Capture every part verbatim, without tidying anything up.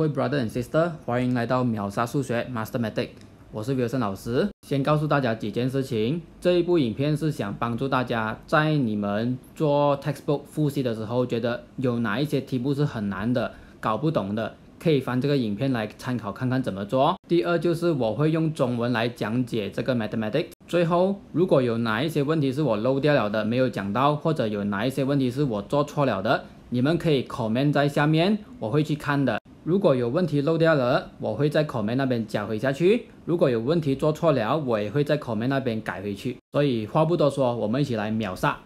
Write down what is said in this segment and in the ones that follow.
位 brother and sister， 欢迎来到秒杀数学 Mathematics， 我是 Wilson 老师。先告诉大家几件事情，这一部影片是想帮助大家在你们做 textbook 复习的时候，觉得有哪一些题目是很难的、搞不懂的，可以翻这个影片来参考看看怎么做。第二就是我会用中文来讲解这个 Mathematics。最后，如果有哪一些问题是我漏掉了的，没有讲到，或者有哪一些问题是我做错了的，你们可以 comment 在下面，我会去看的。如果有问题漏掉了，我会在 comment 那边加回下去。如果有问题做错了，我也会在 comment 那边改回去。所以话不多说，我们一起来秒杀。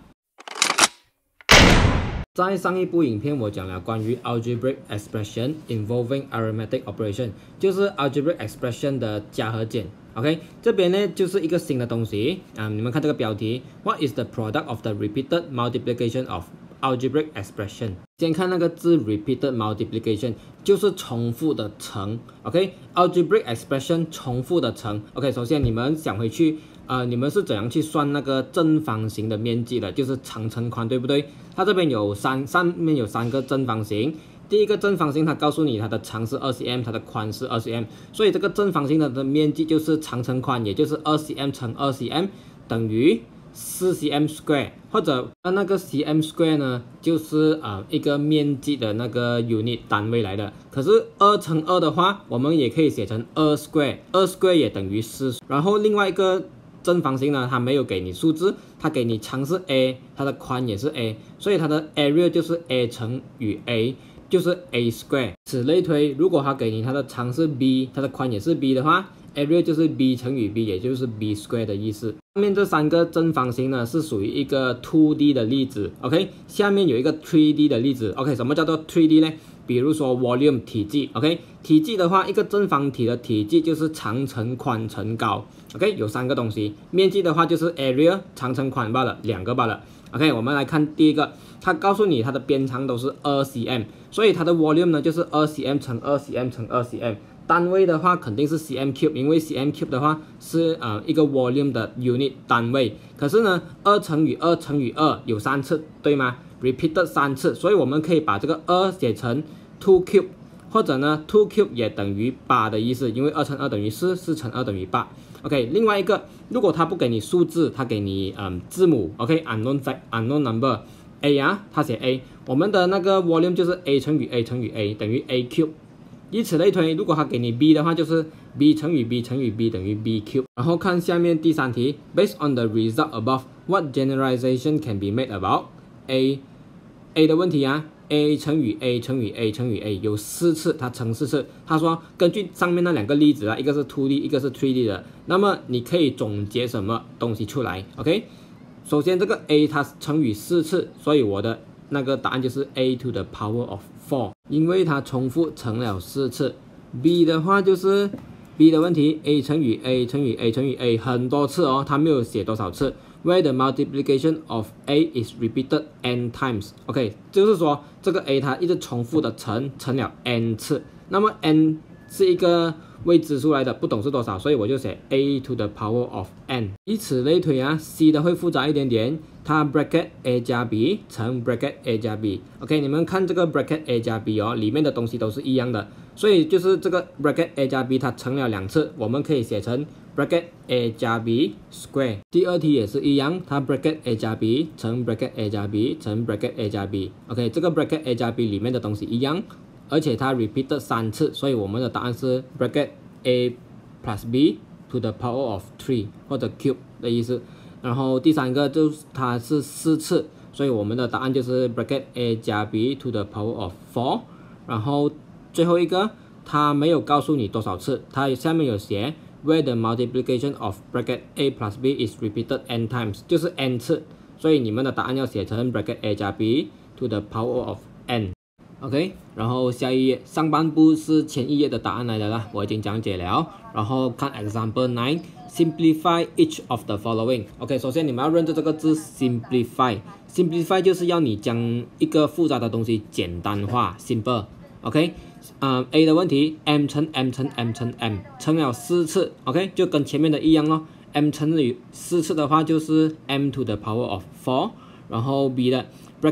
在上一部影片，我讲了关于 algebraic expression involving arithmetic operation， 就是 algebraic expression 的加和减。OK， 这边呢就是一个新的东西啊、嗯，你们看这个标题 ，What is the product of the repeated multiplication of algebraic expression？ 先看那个字 repeated multiplication， 就是重复的乘。OK，algebraic expression 重复的乘。OK， 首先你们想回去。呃，你们是怎样去算那个正方形的面积的？就是长乘宽，对不对？它这边有三，上面有三个正方形。第一个正方形，它告诉你它的长是二 cm， 它的宽是二 cm， 所以这个正方形的面积就是长乘宽，也就是二 cm 乘二 cm 等于四 cm square， 或者那个 cm square 呢，就是呃一个面积的那个 unit 单位来的。可是二乘二的话，我们也可以写成二 square， 二 square 也等于四。然后另外一个正方形呢，它没有给你数字，它给你长是 a， 它的宽也是 a， 所以它的 area 就是 a 乘以 a， 就是 a square。此类推，如果它给你它的长是 b， 它的宽也是 b 的话 ，area 就是 b 乘以 b， 也就是 b square 的意思。上面这三个正方形呢是属于一个 two D 的例子 ，OK， 下面有一个 three D 的例子 ，OK， 什么叫做 three D 呢？比如说 volume 体积 ，OK， 体积的话，一个正方体的体积就是长乘宽乘高 ，OK， 有三个东西。面积的话就是 area 长乘宽罢了，两个罢了。OK， 我们来看第一个，它告诉你它的边长都是二 cm， 所以它的 volume 呢就是二 cm 乘二 cm 乘二 cm。单位的话肯定是 cm cube， 因为 cm cube 的话是呃一个 volume 的 unit 单位。可是呢，二乘以二乘以二有三次，对吗 ？repeated 三次，所以我们可以把这个二写成two cube， 或者呢 two cube 也等于八的意思，因为二乘二等于四，四乘二等于八。OK， 另外一个，如果他不给你数字，他给你嗯字母 ，OK，unknown fact unknown number a 啊，他写 a， 我们的那个 volume 就是 a 乘以 a 乘以 a 等于 a cube。以此类推，如果他给你 b 的话，就是 b 乘以 b 乘以 b 等于 b cube。然后看下面第三题 ，Based on the result above, what generalization can be made about a a 的问题啊 ，a 乘以 a 乘以 a 乘以 a 有四次，它乘四次。他说根据上面那两个例子啊，一个是 two D， 一个是 three D 的，那么你可以总结什么东西出来 ？OK， 首先这个 a 它乘以四次，所以我的那个答案就是 a to the power of four， 因为它重复乘了四次。b 的话就是 b 的问题 ，a 乘以 a 乘以 a 乘以 a 很多次哦，它没有写多少次。Where the multiplication of a is repeated n times，OK， 就是说这个 a 它一直重复的乘乘了 n 次，那么 n 是一个未知数来的，不懂是多少，所以我就写 a to the power of n。以此类推啊 ，c 的会复杂一点点，它 bracket a 加 b 乘 bracket a 加 b。OK， 你们看这个 bracket a 加 b 哦，里面的东西都是一样的，所以就是这个 bracket a 加 b 它乘了两次，我们可以写成 bracket a 加 b square。第二题也是一样，它 bracket a 加 b 乘 bracket a 加 b 乘 bracket a 加 b。OK， 这个 bracket a 加 b 里面的东西一样。而且它 repeated 三次，所以我们的答案是 bracket a plus b to the power of three 或者 cube 的意思。然后第三个就是它是四次，所以我们的答案就是 bracket a 加 b to the power of four。然后最后一个它没有告诉你多少次，它下面有写 where the multiplication of bracket a plus b is repeated n times， 就是 n 次，所以你们的答案要写成 bracket a 加 b to the power of n。OK， 然后下一页上半部是前一页的答案来的啦，我已经讲解了。然后看 example nine， simplify each of the following。OK， 首先你们要认得这个字 simplify，simplify 就是要你将一个复杂的东西简单化 ，simple。OK， 嗯 ，A 的问题 m 乘 m 乘 m 乘 m 乘了四次 ，OK， 就跟前面的一样咯。m 乘以四次的话就是 m to the power of four， 然后 B 的 bracket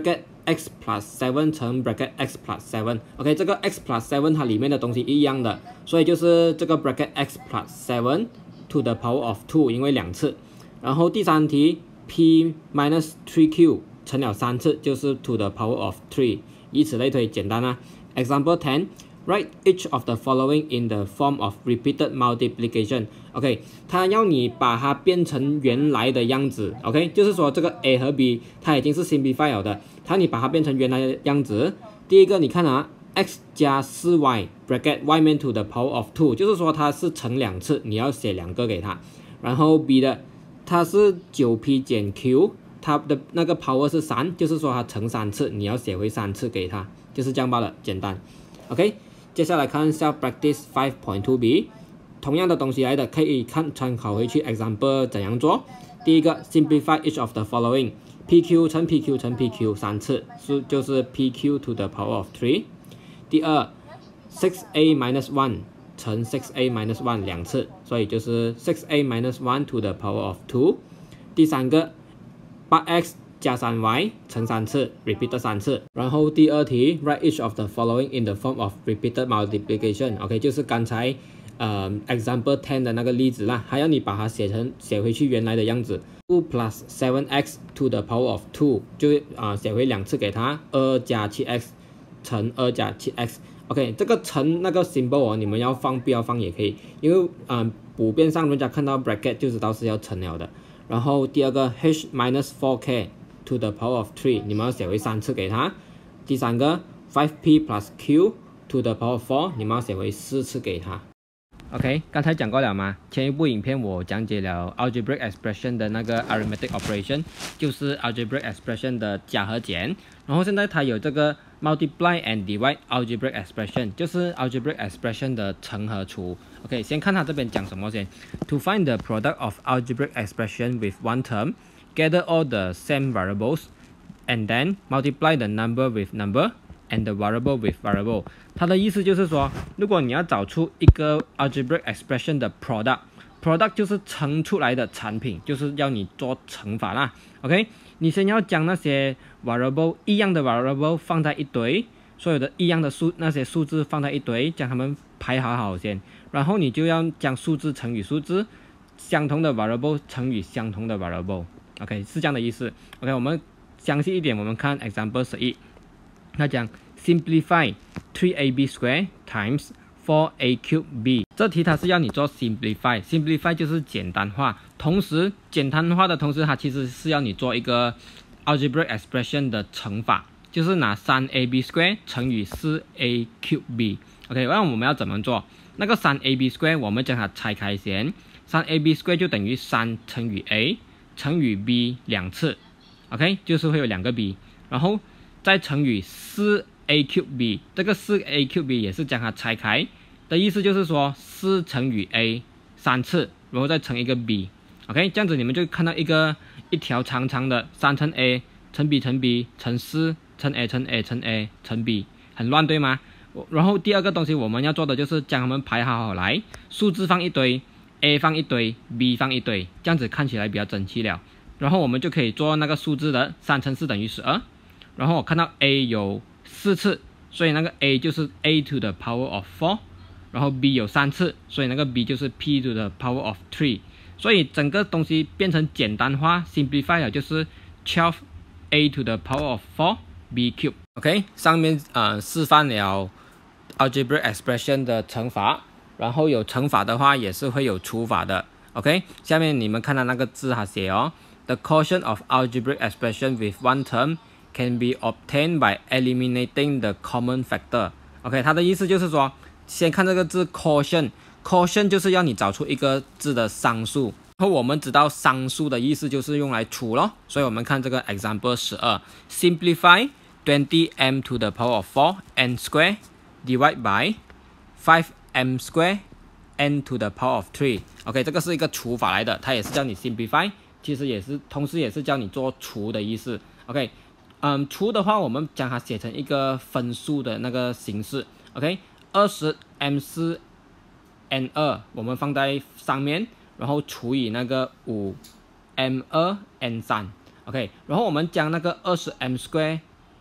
x plus seven 乘 bracket x plus seven。OK， 这个 x plus seven 它里面的东西一样的，所以就是这个 bracket x plus seven to the power of two， 因为两次。然后第三题 p minus three q 乘了三次，就是 to the power of three， 以此类推，简单啊。Example ten。Write each of the following in the form of repeated multiplication。OK， 它要你把它变成原来的样子。OK， 就是说这个 A 和 B 它已经是 simplify 了的，它你把它变成原来的样子。第一个你看啊 ，x 加 四 y bracket y 面 to the power of two， 就是说它是乘两次，你要写两个给它。然后 B 的它是 九 p 减 q， 它的那个 power 是三，就是说它乘三次，你要写回三次给它，就是这样罢了，简单。OK。接下来看 Self Practice five point two b， 同样的东西来的，可以看参考回去 example 怎样做。第一个 Simplify each of the following， P Q 乘 P Q 乘 P Q 三次，是就是 P Q to the power of three。第二 six a minus one 乘 six a minus one 两次，所以就是 six a minus one to the power of two。第三个八 x 加 三 y 乘三次 ，repeat 三次。然后第二题 ，write each of the following in the form of repeated multiplication。OK， 就是刚才呃 example ten 的那个例子啦，还要你把它写成写回去原来的样子。two plus seven x to the power of two 就啊、呃、写回两次给它，二加七 x 乘二加七 x。OK， 这个乘那个 symbol 哦，你们要放不要放也可以，因为啊、呃、普遍上人家看到 bracket 就知道是要乘了的。然后第二个 h minus four k。to the power of three， 你们要写回三次给它。第三个 five p plus q to the power of four， 你们要写回四次给它。OK， 刚才讲过了吗？前一部影片我讲解了 algebraic expression 的那个 arithmetic operation， 就是 algebraic expression 的加和减。然后现在它有这个 multiply and divide algebraic expression， 就是 algebraic expression 的乘和除。OK， 先看它这边讲什么先。To find the product of algebraic expression with one term。Gather all the same variables, and then multiply the number with number and the variable with variable. 它的意思就是说，如果你要找出一个 algebraic expression 的 product，product 就是乘出来的产品，就是要你做乘法啦。OK， 你先要将那些 variable 一样的 variable 放在一堆，所有的一样的数那些数字放在一堆，将它们排好好先，然后你就要将数字乘以数字，相同的 variable 乘以相同的 variable。OK， 是这样的意思。OK， 我们详细一点，我们看 example 十一，它讲 simplify three a b square times four a cube b。这题它是要你做 simplify，simplify 就是简单化，同时简单化的同时，它其实是要你做一个 algebraic expression 的乘法，就是拿三 a b square 乘以四 a cube b。OK， 那我们要怎么做？那个三 a b square 我们将它拆开先，三 a b square 就等于三乘以 a。乘以 b 两次 ，OK， 就是会有两个 b， 然后再乘以四 a cube b， 这个四 a cube b 也是将它拆开的意思，就是说四乘以 a 三次，然后再乘一个 b，OK， 这样子你们就看到一个一条长长的三乘 a 乘 b 乘 b 乘四乘 a 乘 a 乘 a 乘 b， 很乱对吗？然后第二个东西我们要做的就是将它们排好好来，数字放一堆。A 放一堆 ，B 放一堆，这样子看起来比较整齐了。然后我们就可以做那个数字的三乘四等于十二。然后我看到 A 有四次，所以那个 A 就是 A to the power of four。然后 B 有三次，所以那个 B 就是 P to the power of three。所以整个东西变成简单化 ，simplify 了就是 twelve a to the power of four b cube。OK， 上面呃示范了 algebraic expression 的乘法。然后有乘法的话，也是会有除法的。OK， 下面你们看到那个字它写哦 ，The quotient of algebraic expression with one term can be obtained by eliminating the common factor。OK， 它的意思就是说，先看这个字 quotient，quotient 就是要你找出一个字的商数。然后我们知道商数的意思就是用来除咯，所以我们看这个 example 十二 ，simplify twenty m to the power of four n square divide by five m square n to the power of three。OK， 这个是一个除法来的，它也是叫你 simplify， 其实也是同时也是叫你做除的意思。OK， 嗯，除的话我们将它写成一个分数的那个形式。OK， 二十 m 四 n 二我们放在上面，然后除以那个五 m 二 n 三。OK， 然后我们将那个二十 m square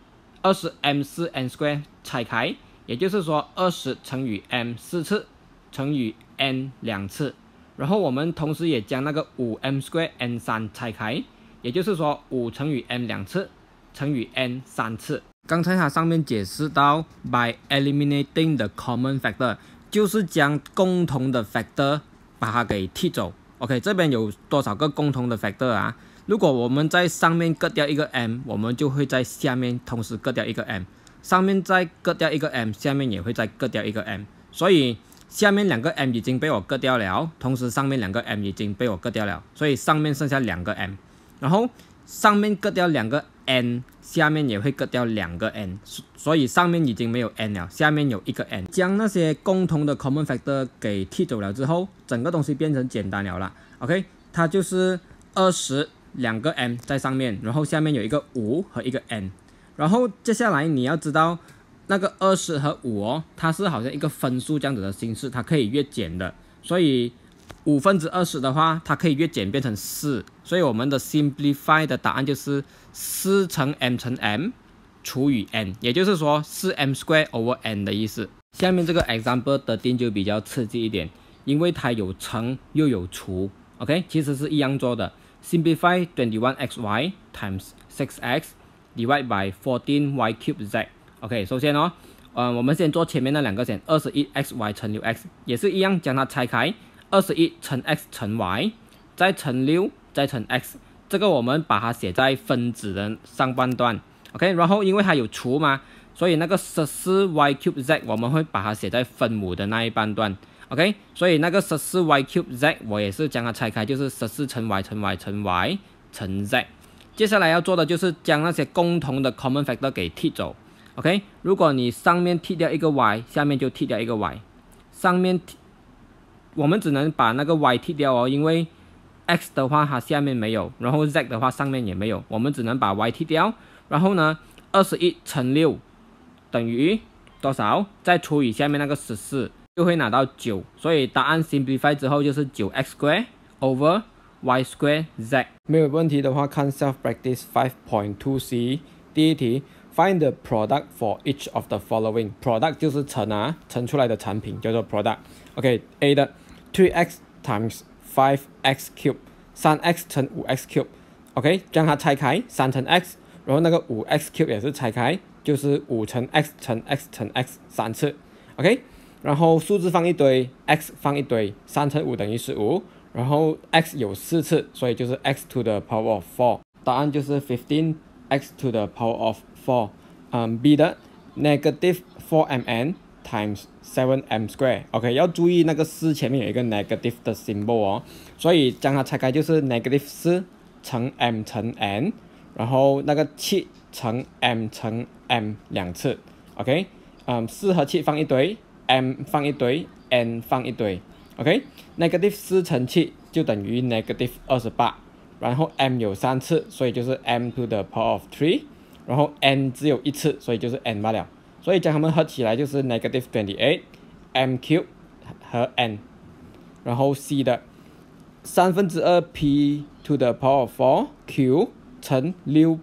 二十 m 四 n square 拆开，也就是说二十乘以 m 四次乘以 n 两次。然后我们同时也将那个五 m square n 三拆开，也就是说五乘以 m 两次乘以 n 三次。刚才它上面解释到 by eliminating the common factor， 就是将共同的 factor 把它给剔走。OK， 这边有多少个共同的 factor 啊？如果我们在上面割掉一个 m， 我们就会在下面同时割掉一个 m， 上面再割掉一个 m， 下面也会再割掉一个 m， 所以下面两个 m 已经被我割掉了，同时上面两个 m 已经被我割掉了，所以上面剩下两个 m， 然后上面割掉两个 n， 下面也会割掉两个 n， 所以上面已经没有 n 了，下面有一个 n。将那些共同的 common factor 给剔走了之后，整个东西变成简单了啦。OK， 它就是二十两个 m 在上面，然后下面有一个五和一个 n， 然后接下来你要知道。那个二十和五哦，它是好像一个分数这样子的形式，它可以越减的。所以五分之二十的话，它可以越减变成四。所以我们的 simplify 的答案就是四乘 m 乘 m 除以 n， 也就是说四 m square over n 的意思。下面这个 example 的定就比较刺激一点，因为它有乘又有除。OK， 其实是一样做的。Simplify twenty-one x y times six x divided by fourteen y cubed z。OK， 首先哦，呃，我们先做前面那两个先，二十一 x y 乘六 x 也是一样，将它拆开，二十一乘 x 乘 y， 再乘六，再乘 x， 这个我们把它写在分子的上半段。OK， 然后因为它有除嘛，所以那个十四 y cube z 我们会把它写在分母的那一半段。OK， 所以那个十四 y cube z 我也是将它拆开，就是十四乘 y 乘 y 乘 y 乘 z。接下来要做的就是将那些共同的 common factor 给剔走。OK， 如果你上面剔掉一个 y， 下面就剔掉一个 y， 上面我们只能把那个 y 剔掉哦，因为 x 的话它下面没有，然后 z 的话上面也没有，我们只能把 y 剔掉。然后呢，二十一乘六等于多少？再除以下面那个十四，就会拿到九。所以答案 simplify 之后就是 九 x square over y square z。没有问题的话，看 self practice five point two c 第一题。Find the product for each of the following. Product 就是乘啊，乘出来的产品叫做 product。OK，A 的 three x times five x cube， 三 x 乘五 x cube。OK， 将它拆开，三乘 x， 然后那个五 x cube 也是拆开，就是五乘 x 乘 x 乘 x 三次。OK， 然后数字放一堆 ，x 放一堆，三乘五等于十五，然后 x 有四次，所以就是 x to the power of four。答案就是 fifteen x to the power of four， 嗯 ，B 的 negative four mn times seven m square。OK， 要注意那个四前面有一个 negative 的 symbol 哦，所以将它拆开就是 negative 四乘 m 乘 n， 然后那个七乘 m 乘 m 两次。OK， 嗯，四和七放一堆 ，m 放一堆 ，n 放一堆。OK，negative 四乘七就等于 negative 二十八。然后 m 有三次，所以就是 m to the power of three， 然后 n 只有一次，所以就是 n 罢了。所以将它们合起来就是 negative twenty-eight m cube 和 n。然后 C 的三分之二 p to the power of four q 乘六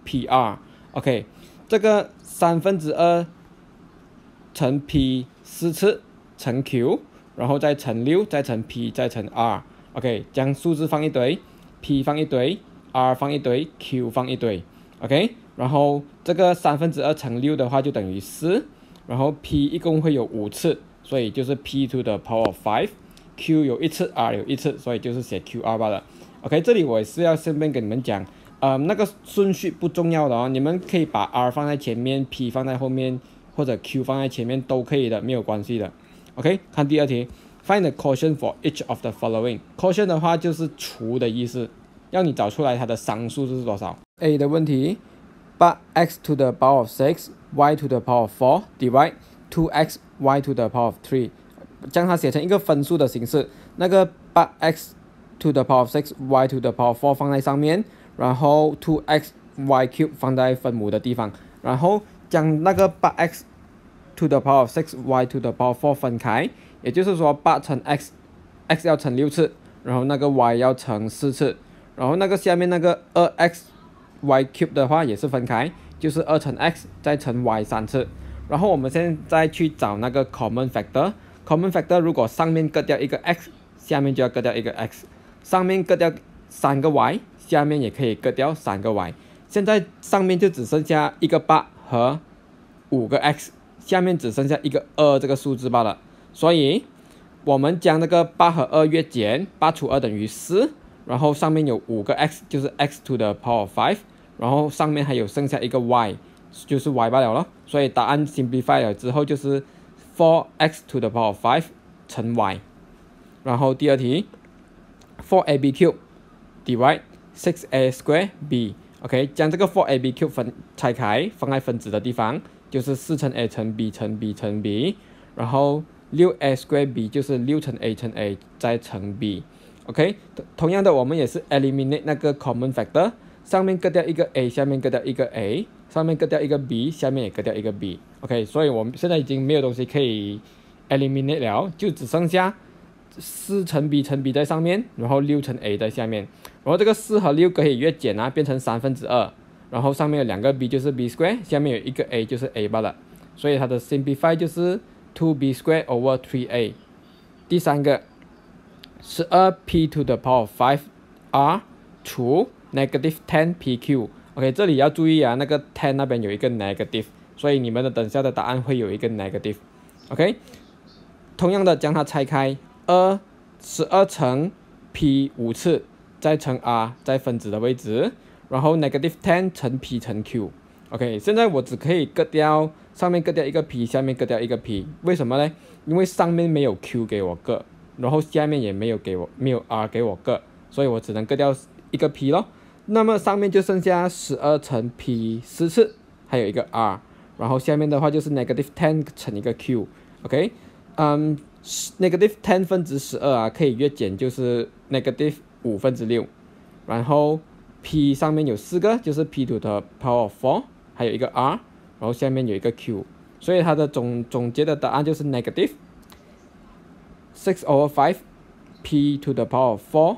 pr。OK， 这个三分之二乘 p 四次乘 q， 然后再乘六，再乘 p， 再乘 r。OK， 将数字放一堆。P 放一堆 ，R 放一堆 ，Q 放一堆 ，OK， 然后这个三分之二乘六的话就等于四，然后 P 一共会有五次，所以就是 P to the power of five，Q 有一次 ，R 有一次，所以就是写 Q R 罢了。OK， 这里我也是要顺便跟你们讲，呃，那个顺序不重要的哦，你们可以把 R 放在前面 ，P 放在后面，或者 Q 放在前面都可以的，没有关系的。OK， 看第二题。Find the quotient for each of the following. Quotient 的话就是除的意思，要你找出来它的商数是多少。A 的问题，八 x to the power of six, y to the power of four divide two x y to the power of three， 将它写成一个分数的形式。那个八 x to the power of six, y to the power of four 放在上面，然后 two x y cube 放在分母的地方，然后将那个八 x to the power of six, y to the power of four 分开。也就是说八乘 x，x 要乘六次，然后那个 y 要乘四次，然后那个下面那个二 x y cube 的话也是分开， 就是二乘 x 再乘 y 三次。然后我们现在去找那个 common factor。common factor 如果上面割掉一个 x， 下面就要割掉一个 x， 上面割掉三个 y， 下面也可以割掉三个 y。现在上面就只剩下一个八和五个 x， 下面只剩下一个二这个数字罢了。所以我们将那个八和二约减，八除二等于四，然后上面有五个 x， 就是 x to the power of five， 然后上面还有剩下一个 y， 就是 y 罢了咯。所以答案 simplify 了之后就是 four x to the power of five 乘 y。然后第二题 four a b cube divide six a square b。OK， 将这个 four a b cube 分拆开，放在分子的地方，就是四乘 a 乘 b 乘 b 乘 b， 然后六 a square b 就是六乘 a 乘 a 再乘 b。OK， 同样的我们也是 eliminate 那个 common factor， 上面割掉一个 a， 下面割掉一个 a， 上面割掉一个 b， 下面也割掉一个 b。OK， 所以我们现在已经没有东西可以 eliminate 了，就只剩下四乘 b 乘 b 在上面，然后六乘 a 在下面。然后这个四和六可以约减啊，变成三分之二。然后上面有两个 b 就是 b square， 下面有一个 a 就是 a 罢了。所以它的 simplify 就是 two b square over three a。第三个十二 p to the power of five r 除 negative ten p q。OK， 这里要注意啊，那个ten那边有一个 negative， 所以你们的等下的答案会有一个 negative。OK， 同样的将它拆开，二十二乘 p 五次。再乘 r 在分子的位置，然后 negative ten 乘 p 乘 q。OK， 现在我只可以割掉上面割掉一个 p， 下面割掉一个 p， 为什么呢？因为上面没有 q 给我割，然后下面也没有给我没有 r 给我割，所以我只能割掉一个 p 咯。那么上面就剩下十二乘 p 四次，还有一个 r， 然后下面的话就是 negative ten 乘一个 q。OK， 嗯 ，negative ten 分之十二啊，可以约减就是 negative五分之六，然后 p 上面有四个，就是 p to the power of four， 还有一个 r， 然后下面有一个 q， 所以它的总总结的答案就是 negative six over five p to the power of four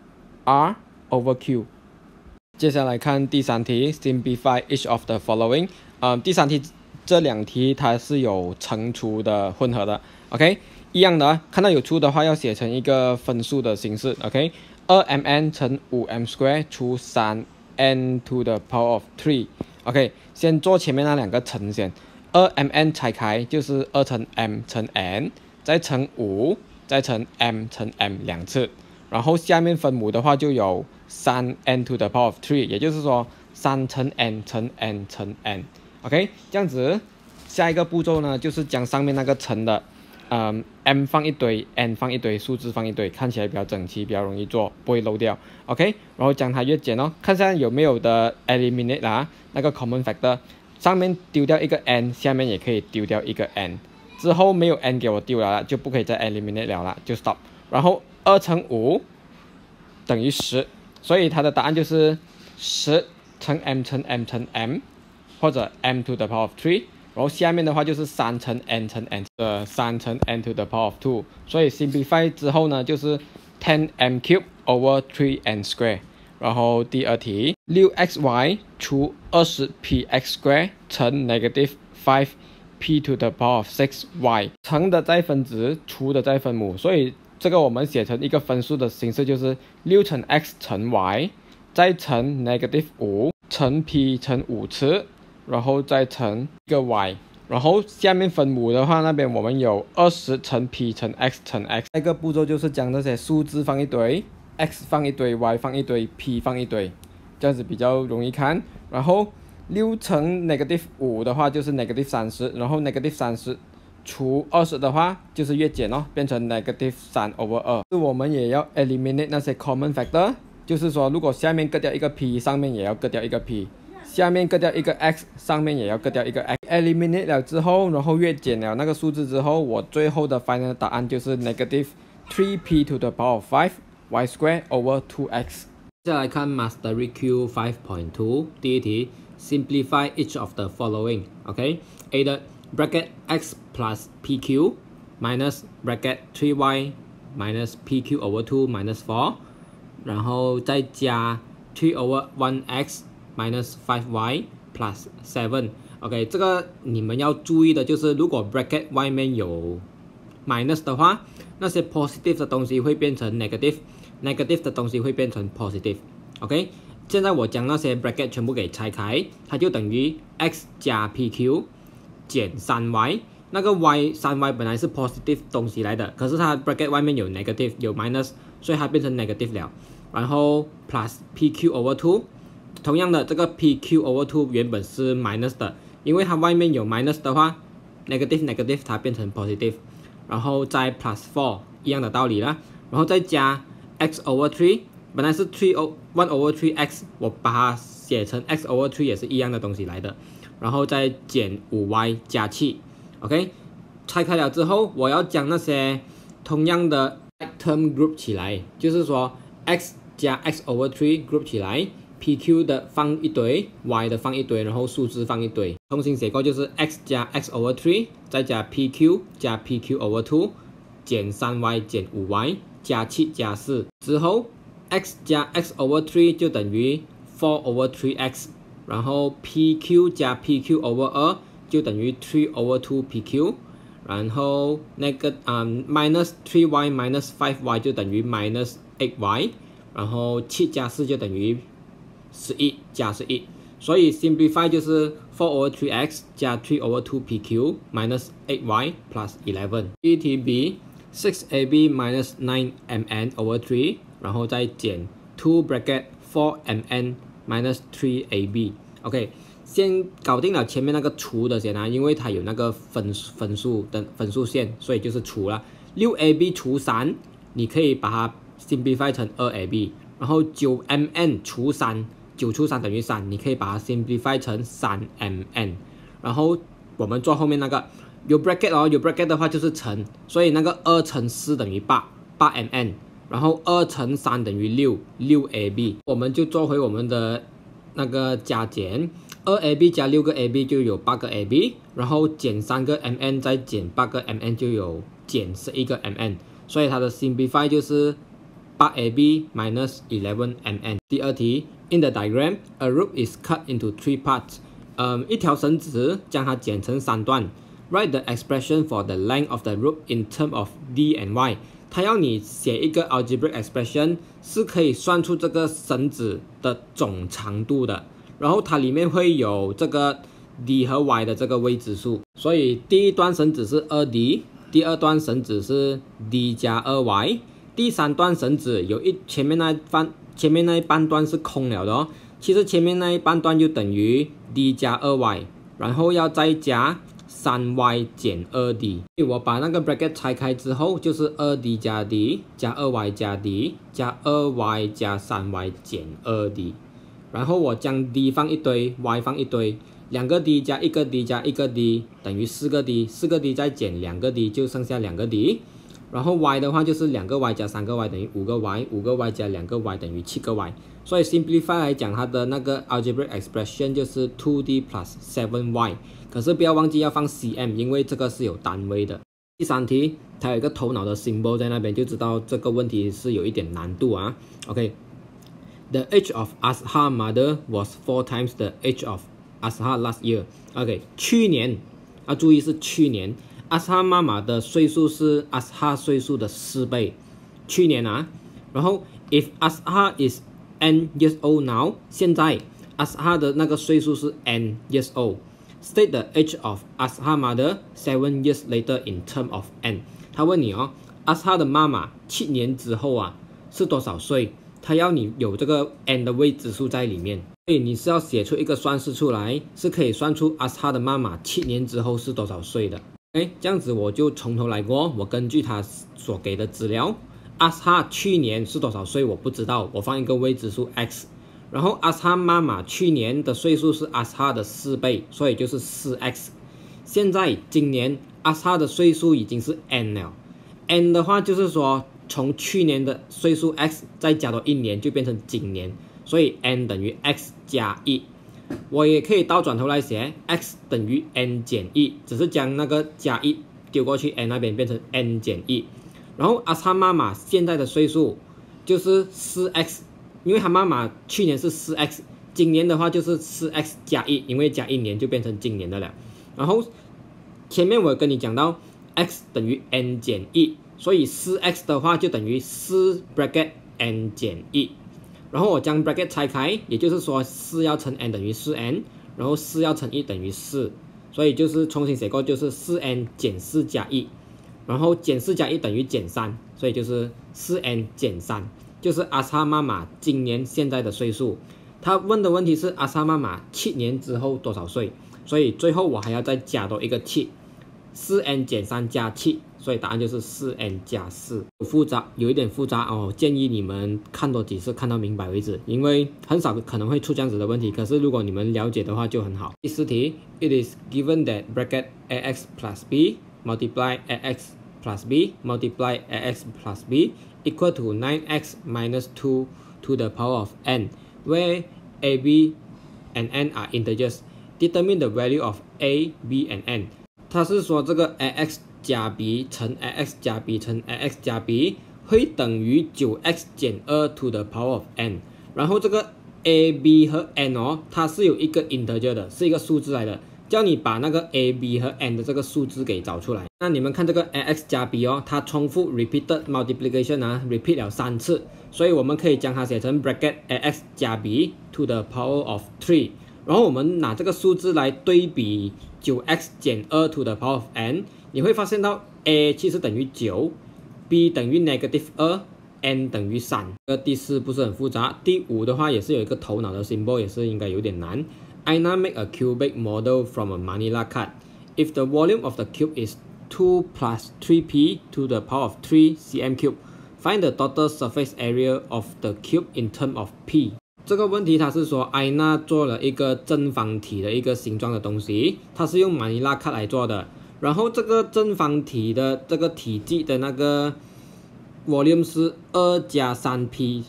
r over q。接下来看第三题 ，simplify each of the following。呃，第三题这两题它是有乘除的混合的 ，OK， 一样的，看到有除的话要写成一个分数的形式 ，OK。二 m n 乘五 m square 除三 n to the power of three。OK， 先做前面那两个乘先。二 m n 拆开就是二乘 m 乘 n， 再乘五，再乘 m 乘 m 两次。然后下面分母的话就有三 n to the power of three， 也就是说三乘 n 乘 n 乘 n。OK， 这样子，下一个步骤呢就是将上面那个乘的。嗯 ，m 放一堆 ，n 放一堆，数字放一堆，看起来比较整齐，比较容易做，不会漏掉。OK， 然后将它约减哦，看下有没有的 eliminate 啊，那个 common factor， 上面丢掉一个 n， 下面也可以丢掉一个 n， 之后没有 n 给我丢了啦，就不可以再 eliminate 了啦，就 stop。然后二乘五等于十，所以它的答案就是十乘 m 乘 m 乘 m， 或者 m to the power of three。然后下面的话就是三乘 n 乘 n 的三乘 n to the power of two， 所以 simplify 之后呢就是 ten m cube over three n square。然后第二题，六 x y 除二十 p x square 乘 negative five p to the power of six y， 乘的在分子，除的在分母，所以这个我们写成一个分数的形式，就是六乘 x 乘 y， 再乘 negative 五乘 p 乘五次。然后再乘一个 y， 然后下面分母的话，那边我们有二十乘 p 乘 x 乘 x。下一个步骤就是将这些数字放一堆 ，x 放一堆 ，y 放一堆 ，p 放一堆，这样子比较容易看。然后六乘 negative 五的话就是 negative 三十，然后 negative 三十除二十的话就是约减哦，变成 negative 三 over 二。我们也要 eliminate 那些 common factor， 就是说如果下面割掉一个 p， 上面也要割掉一个 p。下面割掉一个 x， 上面也要割掉一个 x。eliminate 了之后，然后约减了那个数字之后，我最后的 final 答案就是 negative three p to the power of five y square over two x。 接下来看 Mastery Q five point two 第一题 ，simplify each of the following。OK，A 的 bracket x plus pq minus bracket three y minus pq over two minus four， 然后再加three over one x。minus five y plus seven。OK， 这个你们要注意的就是，如果 bracket 外面有 minus 的话，那些 positive 的东西会变成 negative，negative 的东西会变成 positive。OK， 现在我将那些 bracket 全部给拆开，它就等于 x 加 P Q 减 三 y。那个 y 三 y 本来是 positive 东西来的，可是它 bracket 外面有 negative 有 minus， 所以它变成 negative 了。然后 plus P Q over two， 同样的这个 P Q over two 原本是 minus 的，因为它外面有 minus 的话 ，negative negative 它变成 positive， 然后再 plus four 一样的道理啦，然后再加 x over three， 本来是three one over three x， 我把它写成 x over three 也是一样的东西来的，然后再减 五 y 加七。OK， 拆开了之后，我要将那些同样的 term group 起来，就是说 x 加 x over three group 起来 ，P Q 的放一堆 ，y 的放一堆，然后数字放一堆。重新写过就是 x 加 x over three， 再加 P Q 加 P Q over two， 减 三 y 减 五 y 加七加四。之后 x 加 x over three 就等于 four over three x， 然后 P Q 加 P Q over 二。就等于 three over two P Q， 然后那个啊、um, minus three y minus five y 就等于 minus eight y， 然后七加四就等于十一加十一，所以 simplify 就是 four over three x 加 three over two P Q minus eight y plus eleven。E T B six A B minus nine M N over three， 然后再减 two bracket four M N minus three A B。OK。先搞定了前面那个除的先啊，因为它有那个分分数的分数线，所以就是除了 六 A B 除三，你可以把它 simplify 成二 A B， 然后九 M N 除三，九除三等于三，你可以把它 simplify 成三 M N， 然后我们做后面那个有 bracket 哦，有 bracket 的话就是乘，所以那个二乘四等于八，八 M N， 然后二乘三等于六，六 A B， 我们就做回我们的那个加减。二 A B 加六个 A B 就有八个 A B， 然后减三个 M N 再减八个 M N 就有减十一个 M N， 所以它的 simplify 就是八 A B minus eleven M N。第二题 ，In the diagram, a rope is cut into three parts。嗯，一条绳子将它剪成三段。Write the expression for the length of the rope in terms of D and Y。它要你写一个 algebraic expression， 是可以算出这个绳子的总长度的。然后它里面会有这个 d 和 y 的这个未知数，所以第一段绳子是 二 D， 第二段绳子是 d 加 二 y， 第三段绳子有一前面那一半前面那一半段是空了的哦，其实前面那一半段就等于 d 加 二 y， 然后要再加 三 y 减 二 D。我把那个 bracket 拆开之后，就是 二 D 加 D 加 二 y 加 D 加 二 y 加 三 y 减 二 D。然后我将 d 放一堆 ，y 放一堆，两个 d 加一个 d 加一个 d 等于四个 d， 四个 d 再减两个 d 就剩下两个 d。然后 y 的话就是两个 y 加三个 y 等于五个 y， 五个 y 加两个 y 等于七个 y。所以 simplify 来讲，它的那个 algebraic expression 就是 two d plus seven y。可是不要忘记要放 cm， 因为这个是有单位的。第三题，它有一个头脑的 symbol 在那边，就知道这个问题是有一点难度啊。OK。The age of Asha mother was four times the age of Asha last year. OK， 去年啊，注意是去年 ，Asha 妈妈的岁数是 Asha 岁数的四倍，去年啊。然后 if Asha is n years old now， 现在 Asha 的那个岁数是 n years old。State the age of Asha mother seven years later in term of n。他问你哦 ，Asha 的妈妈七年之后啊是多少岁？它要你有这个 n 的未知数在里面，所以你是要写出一个算式出来，是可以算出 Asha 的妈妈七年之后是多少岁的。哎，这样子我就从头来过，我根据他所给的资料 ，Asha 去年是多少岁我不知道，我放一个未知数 x， 然后 Asha 妈妈去年的岁数是 Asha 的四倍，所以就是 四 x。现在今年 Asha 的岁数已经是 n 了 ，n 的话就是说。从去年的岁数 x 再加多一年就变成今年，所以 n 等于 x 加一。我也可以倒转头来写 x 等于 n 减一，只是将那个加一丢过去 n 那边变成 n 减一。然后 Asha 妈妈现在的岁数就是 四 x， 因为她妈妈去年是 四 x， 今年的话就是 四 x 加一，因为加一年就变成今年的了。然后前面我跟你讲到 x 等于 n 减一，所以 四 x 的话就等于四 bracket n 减一。然后我将 bracket 拆开，也就是说四要乘 n 等于 四 n， 然后四要乘一等于四，所以就是重新写过，就是 四 n 减四加一，然后减四加一等于减三，所以就是四 n 减三，就是阿萨妈妈今年现在的岁数。他问的问题是阿萨妈妈七年之后多少岁，所以最后我还要再加多一个七， 四 n 减三加七，所以答案就是四 n 加四。复杂，有一点复杂哦，建议你们看多几次，看到明白为止，因为很少可能会出这样子的问题，可是如果你们了解的话就很好。第四题 ，It is given that bracket ax plus b multiply ax plus b multiply ax plus b equal to nine x minus two to the power of n, where a, b, and n are integers. Determine the value of a, b, and n. 它是说这个 ax 加 b 乘 ax 加 b 乘 ax 加 b 会等于 九 x 减二 to the power of n。然后这个 a, b 和 n 哦，它是有一个 integer 的，是一个数字来的。叫你把那个 a, b 和 n 的这个数字给找出来。那你们看这个 ax 加 b 哦，它重复 repeated multiplication 啊 ，repeat 了三次，所以我们可以将它写成 bracket ax 加 b to the power of three。然后我们拿这个数字来对比 九 x 减二 to the power of n， 你会发现到 a 其实等于九 ，b 等于 negative 二 ，n 等于三。这个第四不是很复杂，第五的话也是有一个头脑的 symbol， 也是应该有点难。Aina make a cubic model from a Manila card. If the volume of the cube is two plus three p to the power of three cm cube, find the total surface area of the cube in terms of p. 这个问题它是说 Aina 做了一个正方体的一个形状的东西，它是用 Manila card 来做的。然后这个正方体的这个体积的那个 volume 是二加三 p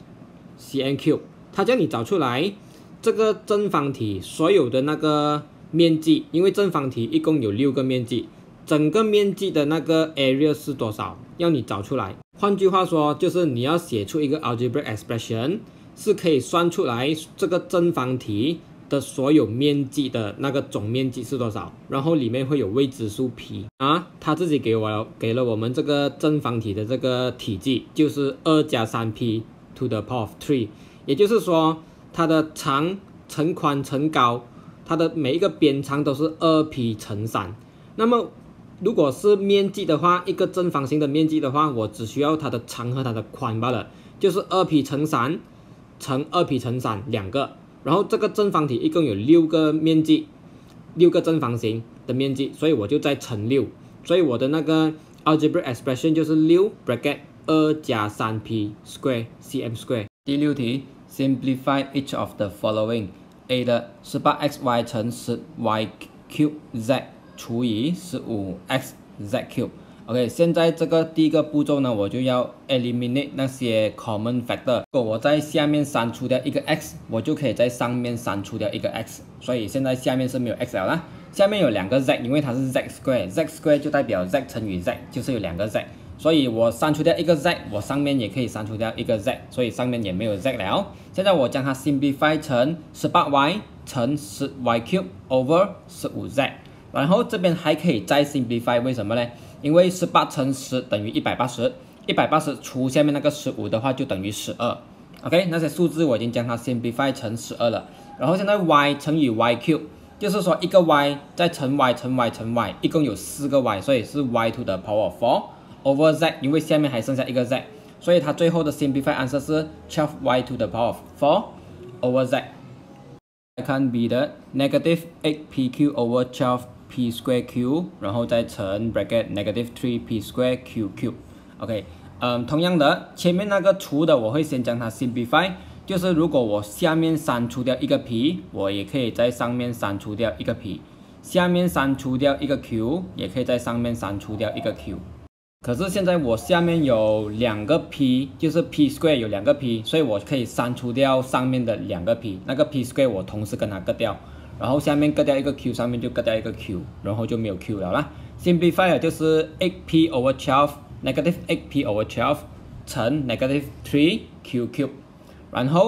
cm cube， 它叫你找出来。这个正方体所有的那个面积，因为正方体一共有六个面积，整个面积的那个 area 是多少？要你找出来。换句话说，就是你要写出一个 algebraic expression， 是可以算出来这个正方体的所有面积的那个总面积是多少，然后里面会有未知数 p 啊，他自己给我给了我们这个正方体的这个体积，就是二加三 p to the power of three， 也就是说。它的长乘宽乘高，它的每一个边长都是 二 p 乘三。那么，如果是面积的话，一个正方形的面积的话，我只需要它的长和它的宽罢了，就是 二 p 乘三乘 二 p 乘三两个。然后这个正方体一共有六个面积，六个正方形的面积，所以我就再乘六。所以我的那个 algebraic expression 就是六 bracket 二加三 p square cm square。第六题。Simplify each of the following: A 的 十八 x y 乘 十 y cube z 除以 十五 x z cube。OK， 现在这个第一个步骤呢，我就要 eliminate 那些 common factor。如果我在下面删除掉一个 x， 我就可以在上面删除掉一个 x。所以现在下面是没有 x 了啦，下面有两个 z， 因为它是 z square，z square 就代表 z 乘以 z， 就是有两个 z。所以我删除掉一个 z， 我上面也可以删除掉一个 z， 所以上面也没有 z 了。现在我将它 simplify 成 十八 y 乘 十 y cube over 十五 z， 然后这边还可以再 simplify， 为什么呢？因为十八乘十等于一百八十， 一百八十除下面那个十五的话就等于十二。OK， 那些数字我已经将它 simplify 成十二了。然后现在 y 乘以 y cube， 就是说一个 y 再乘 y 乘 y 乘 y， 一共有四个 y， 所以是 y to the power of four。over z， 因为下面还剩下一个 z， 所以它最后的 simplify answer 是 twelve y to the power of four over z。来看 B 的 negative eight p q over twelve p square q， 然后再乘 bracket negative three p square q cube。OK， 嗯，同样的，前面那个除的我会先将它 simplify， 就是如果我下面删除掉一个 p， 我也可以在上面删除掉一个 p， 下面删除掉一个 q， 也可以在上面删除掉一个 q。可是现在我下面有两个 p， 就是 p square 有两个 p， 所以我可以删除掉上面的两个 p， 那个 p square 我同时跟它割掉，然后下面割掉一个 q， 上面就割掉一个 q， 然后就没有 q 了啦。Simplify 就是 eight p over twelve negative eight p over twelve 乘 negative three q cube， 然后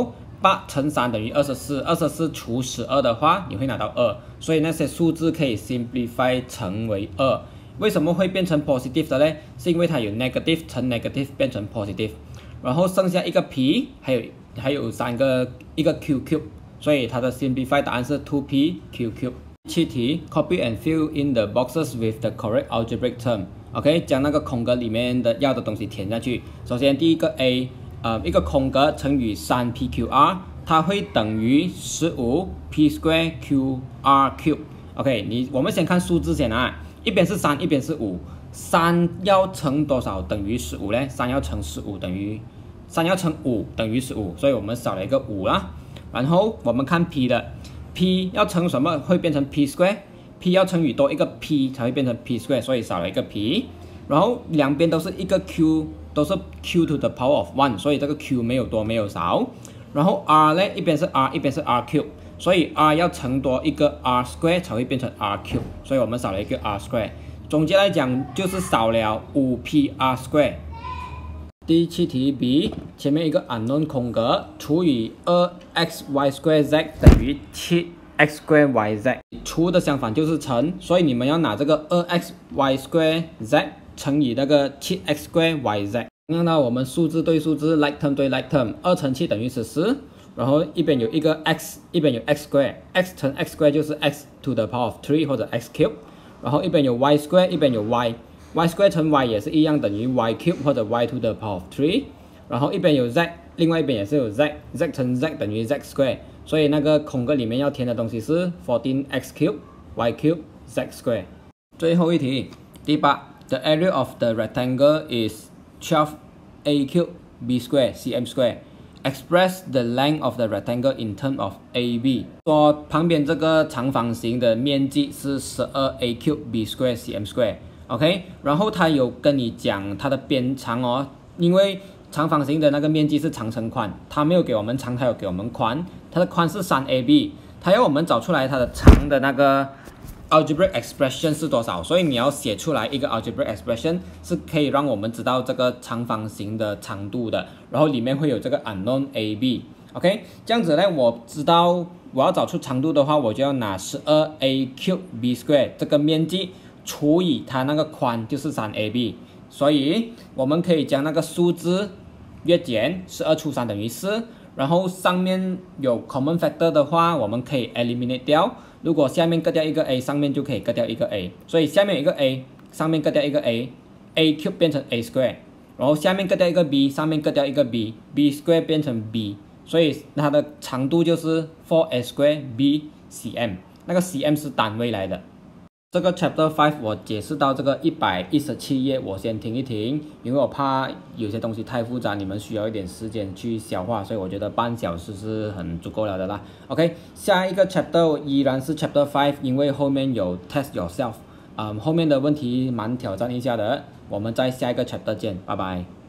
八乘三等于二十四，二十四除十二的话，你会拿到二，所以那些数字可以 simplify 成为二。为什么会变成 positive 的呢？是因为它有 negative 乘 negative 变成 positive， 然后剩下一个 p， 还有还有三个一个 q cube， 所以它的 simplify 答案是 two p q cube。七题 ，copy and fill in the boxes with the correct algebraic term。OK， 将那个空格里面的要的东西填下去。首先第一个 A。 呃，一个空格乘以 三 p q r， 它会等于十五 p square q r cube。OK， 你我们先看数字先啊，一边是三，一边是五，三要乘多少等于十五呢？三要乘十五等于三要乘五等于十五，所以我们少了一个五啦。然后我们看 p 的 ，p 要乘什么会变成 p square？p 要乘以多一个 p 才会变成 p square， 所以少了一个 p。然后两边都是一个 q。 都是 q to the power of one， 所以这个 q 没有多没有少。然后 r 呢，一边是 r， 一边是 r cube， 所以 r 要乘多一个 r square 才会变成 r cube， 所以我们少了一个 r square。总结来讲，就是少了 五 p r square。第七题 B， 前面一个 unknown 空格除以 二 x y square z 等于 七 x square y z， 除的相反就是乘，所以你们要拿这个 二 x y square z。 乘以那个 七 x square y z， 看到我们数字对数字 like term 对 like term， 二乘七等于十四，然后一边有一个 x， 一边有 x square，x 乘 x square 就是 x to the power of three 或者 x cube， 然后一边有 y square， 一边有 y，y square 乘 y 也是一样等于 y cube 或者 y to the power of three， 然后一边有 z， 另外一边也是有 z，z 乘 z 等于 z square， 所以那个空格里面要填的东西是 fourteen x cube y cube z square。最后一题，第八。 The area of the rectangle is twelve a cube b square cm square. Express the length of the rectangle in terms of A B。说旁边这个长方形的面积是十二 a cube b square cm square。OK， 然后他有跟你讲它的边长哦，因为长方形的那个面积是长乘宽，它没有给我们长，它有给我们宽。它的宽是三 a b， 它要我们找出来它的长的那个。 algebraic expression 是多少？所以你要写出来一个 algebraic expression 是可以让我们知道这个长方形的长度的，然后里面会有这个 unknown a b。OK， 这样子呢，我知道我要找出长度的话，我就要拿十二 a cube b square 这个面积除以它那个宽，就是三 a b。所以我们可以将那个数字约减，十二除三等于四。 然后上面有 common factor 的话，我们可以 eliminate 掉。如果下面割掉一个 a， 上面就可以割掉一个 a。所以下面有一个 a， 上面割掉一个 a，a cube 变成 a square。然后下面割掉一个 b， 上面割掉一个 b，b square 变成 b。所以它的长度就是 four a square b cm。那个 cm 是单位来的。 这个 chapter five 我解释到这个一百一十七页，我先停一停，因为我怕有些东西太复杂，你们需要一点时间去消化，所以我觉得半小时是很足够了的啦。OK， 下一个 chapter 依然是 chapter five， 因为后面有 test yourself， 嗯，后面的问题蛮挑战一下的，我们在下一个 chapter 见，拜拜。